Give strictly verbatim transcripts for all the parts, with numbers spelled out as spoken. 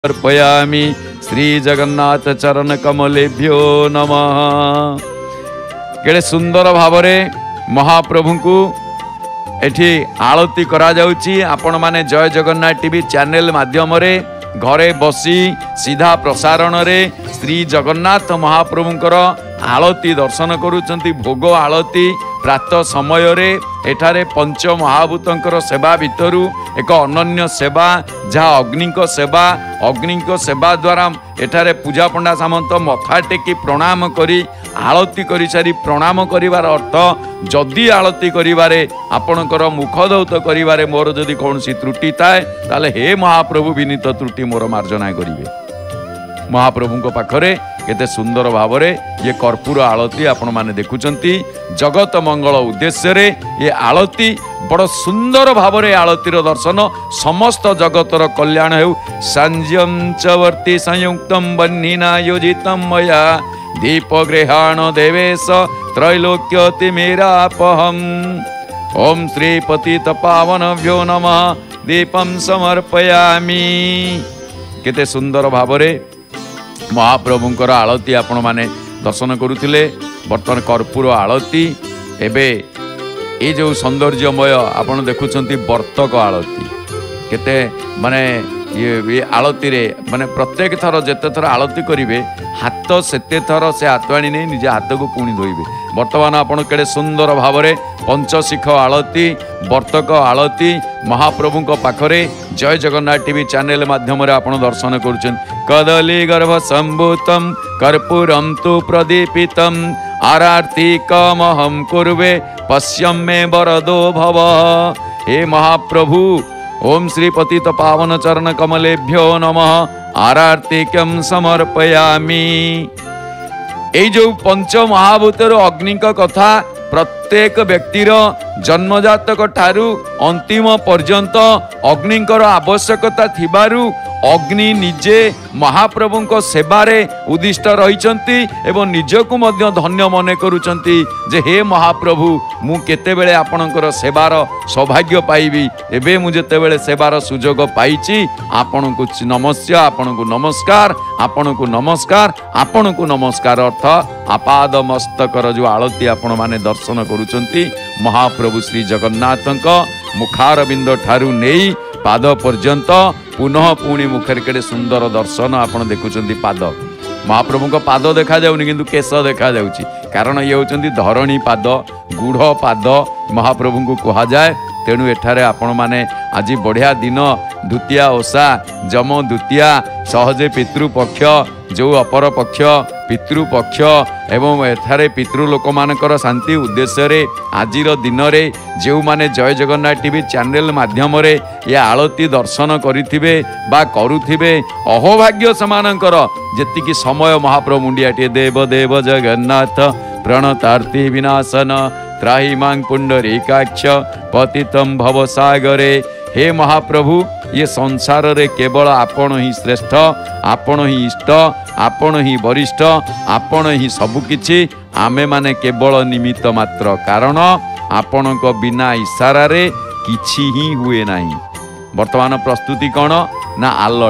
अर्पयामि श्री जगन्नाथ चरण कमलेभ्यो नमः। केड़े सुंदर भावरे महाप्रभु को एठी आरती करा जाउची। आपण माने जय जगन्नाथ टीवी चैनल माध्यम रे घरे बसी सीधा प्रसारण रे श्री जगन्नाथ महाप्रभुंकर आरती दर्शन करूचंती। भोग आरती प्रातः समय रे एठारे पंच महाभूतंकर सेवा भितरु एक अनन्य सेवा जहाँ अग्नि सेवा अग्नि सेवा द्वारा एठारे पूजा पंडा सामंत मथा टेकी प्रणाम करी आरती करी सारी प्रणाम करिवार अर्थ जदि आरती करिवारे आपणकर मुखदौत करिवारे मोर जदि कौनसी त्रुटि थाए ताले हे महाप्रभु विनीत त्रुटि मोर मार्जना करिवे। महाप्रभु पाखरे केते सुंदर भावरे ये कर्पूर आरती आपण माने देखुचंती। जगत मंगल उद्देश्य रे ये आरती बड़ सुंदर भावरे आरतीर दर्शन समस्त जगतर कल्याण हेउ। संजम चवर्ती संयुक्तम बन्नीना योजितम मया दीपगृहाण देवेश त्रैलोक्यति मेरापहम। ओम श्री पतित पावनभ्यो नमः दीपम समर्पयामि। केते सुंदर भावरे महाप्रभुंकर आरती आपण माने दर्शन करुथिले। बर्तमान कर्पूर आरती एबे ये जो सौंदर्यमय आपण देखुचंती बर्तक आरती केते माने ये, ये आरती रे माने प्रत्येक थर जेते थर आरती करिवे हाथ सेते थर से हाथवाणी नहीं निजे हाथ को पुणी धोइबे। वर्तमान आपण केड़े सुंदर भावरे पंचशिख आरती बर्तक आरती महाप्रभु पाखरे जय जगन्नाथ टीवी चैनल माध्यम आपण दर्शन करुछन। कदली गर्भ संभूतम कर्पूरम तु प्रदीपितम आरती कमहम कुर्वे पश्यम मे वरदो भव। हे महाप्रभु ओम श्री पतित पावन चरण कमलेभ्यो नमः आरतीकम समर्पयामि। ए जो पंच महाभूतर अग्नि कथा प्रत्येक व्यक्तिर जन्मजातक ठारू अंतिम पर्यंत अग्निकर आवश्यकता थिबारु अग्नि निजे महाप्रभुंक सेवारे उद्दिष्ट रहिचंती एवं निजकु मध्य धन्य मने करूचंती जे हे महाप्रभु मु केतेबेले आपणकर सेवार सौभाग्य पाइबी। एबे मु जेतेबेले सेवार सुजोग पाइची आपणकु नमस्या आपणकु नमस्कार आपणकु नमस्कार आपणकु नमस्कार अर्थ आपाद मस्तकर जो आरती आपण माने दर्शन करूचंती महाप्रभु श्री जगन्नाथंक मुखारबिंद ठारू नेई पाद पर्यंत पुनः पुणी मुखर केड़े सुंदर दर्शन आपण देखुचंती। पाद महाप्रभु पाद देखा जाउनी किंतु केश देखा जाउची कारण ये होचंती धरणी पाद गुढ़ पाद महाप्रभु को कहा जाए। तेणु एठारे आपण माने आज बढ़िया दिन द्वितीया ओषा जम द्वितीया सहजे पितृपक्ष जो अपर पक्ष पितृपक्ष एवं एठारे पितृ लोक मानकर शांति उद्देश्य रे आजिर दिन रे जो माने जय जगन्नाथ टीवी चैनल माध्यम रे ये आरती दर्शन करिथिबे बा करुथिबे अहोभाग्य समानकर जेतिकी समय महाप्रभु मुंडियाटे देव देव जगन्नाथ प्रणतार्ति विनाशन त्राहि मां पुंडरीकाक्ष पतितम भवसागरे। हे महाप्रभु ये संसार रे केवल आपण ही श्रेष्ठ आपण ही इष्ट आपण ही वरिष्ठ आपण ही सबुकिछि आमे माने केवल निमित्त मात्र कारण आपण को बिना इशारा रे किछि ही हुए नाही। वर्तमान प्रस्तुति कौन ना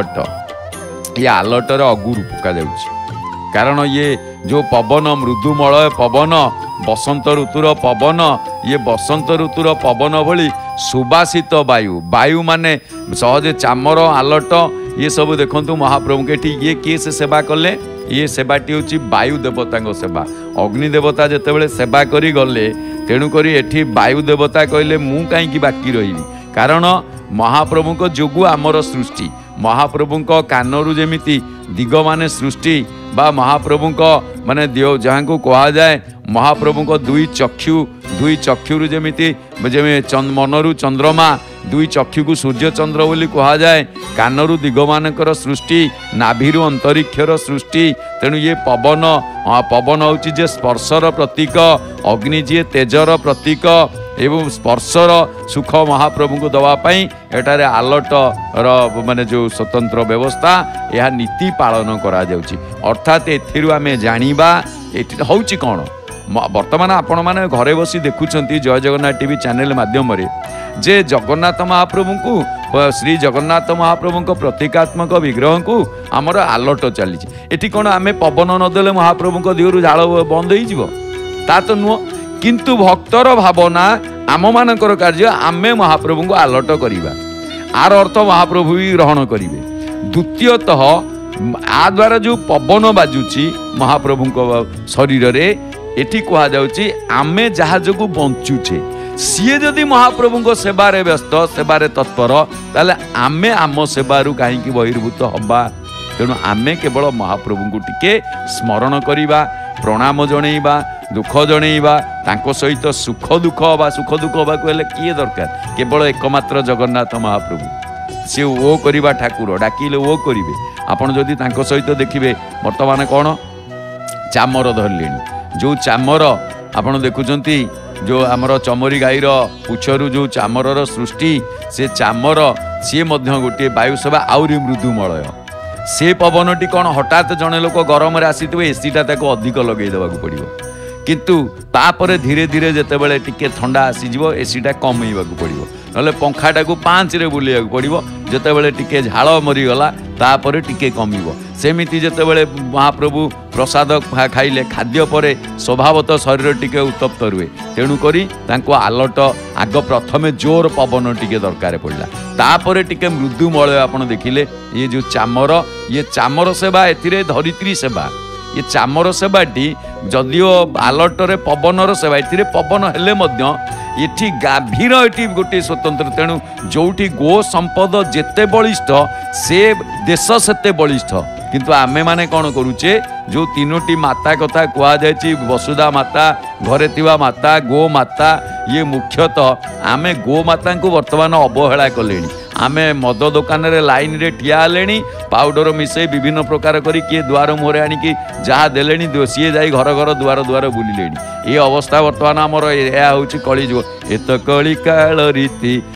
आलट ये आलट रे अगुरु पका जाउछि कारण ये जो पवन मृदुमलय पवन बसंत ऋतुर पवन ये बसंत ऋतुर पवन भली सुबासित वायु वायु माने सहजे चामर आलट ये सब देखंतु महाप्रभु के ठीक ये किए से सेवा कले ये सेवाटी होची वायु देवता सेवा। अग्नि देवता जेतेबेले सेवा करी गले तेणु करी एठी वायु देवता कहले मु काईकी बाकी रहिबी कारण महाप्रभु को जोगु आमर सृष्टि महाप्रभु को कानरू जेमिति दिग माने सृष्टि बा प्रभु माने दियो जहाँ को कहा जाए महाप्रभु को दुई चक्षु दुई चक्षुरु जेमिति चंद मनरु चंद्रमा दुई चक्षु को सूर्य चंद्र बोली कहा जाए कानरु दिगमानकर सृष्टि नाभिरु अंतरिक्षर सृष्टि तेणु ये पवन पवन होची जे स्पर्शर प्रतीक अग्नि जी तेजर प्रतीक एवं स्पर्शर सुख महाप्रभु को दवापाई एटारे आलट र माने जो स्वतंत्र व्यवस्था यह नीति पालन करा जाउची अर्थात एथिरु आमे जानिबा एठी होउची कोन बर्तमान आपण मैंने घरे बसी देखुंत जय जगन्नाथ टीवी चैनल माध्यम जे जगन्नाथ महाप्रभु को श्री जगन्नाथ महाप्रभु को प्रतीकात्मक विग्रह को आमर आलट चली कौन आम पवन नदेले महाप्रभु को दिहरु झाड़ बंद हो ता तो नुह किंतु भक्तर भावना आम मानकर कार्य आमे महाप्रभु को आलट करवा आर अर्थ महाप्रभु भी ग्रहण करेंगे। द्वितीयतः आ द्वारा जो पवन बाजुची महाप्रभु शरीर रे एठी कहा जाउची आमे जहा जो बंचुचे सीए जदि महाप्रभु को सेवारे व्यस्त सेवारे तत्पर ताले आमे आम सेवारु कहीं बहिर्भूत हवा तेणु आमे केवल महाप्रभु को टिके स्मरण करिबा प्रणाम जणैबा दुख जणैबा तांको सहित सुख दुख बा सुख दुख हवा को हेले किए दरकार केवल एकमात्र जगन्नाथ महाप्रभु सी ओ करिबा ठाकुर डाकिले ओ करिवे आपण जदि तांको सहित देखिबे वर्तमान कौन चामर धरलेनी जो चामर आपण देखुचंती जो आमर चमरी गाईर पुछरु जो चामर सृष्टि से चामर सी मध्य गोटे वायुसेवा आउरी मृदुमलय से पवनटी कौन हठात जड़े लोक गरम आसी एसीटा ताको अधिक लगे देवाक पड़ो किंतु तापर धीरे धीरे जितेबाला टिके ठंडा आसीजिवो एसीटा कमेवाक पड़ो ना पंखाटा को पाँच रे बुलेवाक पड़ो जितेबाला टिके झाड़ मरीगला तापर टिके कमिबो सेमिति जितेबाला महाप्रभु प्रसाद खाइले खाद्य परे स्वभावतः शरीर टिके उत्तप्त रुए तेणुकरी तांको आलट आग प्रथमे जोर पवन टिके दरकार पड़ला तापर टिके मृदुमलय आपण देखिले ये जो चामर ये चामर सेवा एथिरे धरित्री सेवा ये चामर सेवाटी जदिओ आलटरे पवनर सेवा एथिरे पवन हेले मध्य एठी गाभीर एठी गोटे स्वतंत्र तेणु जोठी गो संपद जेते बलिष्ठ से देश सेते बलिष्ठ किंतु आमे माने कौन करुचे जो तीनोटी माता कथा कह जाए वसुधा माता घरे थिबा माता गो माता ये मुख्यतः आमे गो माता को वर्तमान अवहेला कले आमे मद दुकान रे लाइन रे ठिया हेले पाउडर मिसई विभिन्न प्रकार करी किए द्वार मुहरे आणिकी जहाँ देले सी जाई घर घर द्वार द्वार बुलिले ये अवस्था वर्तमान आमर यह हूँ कलिजुग एत कली काल रीति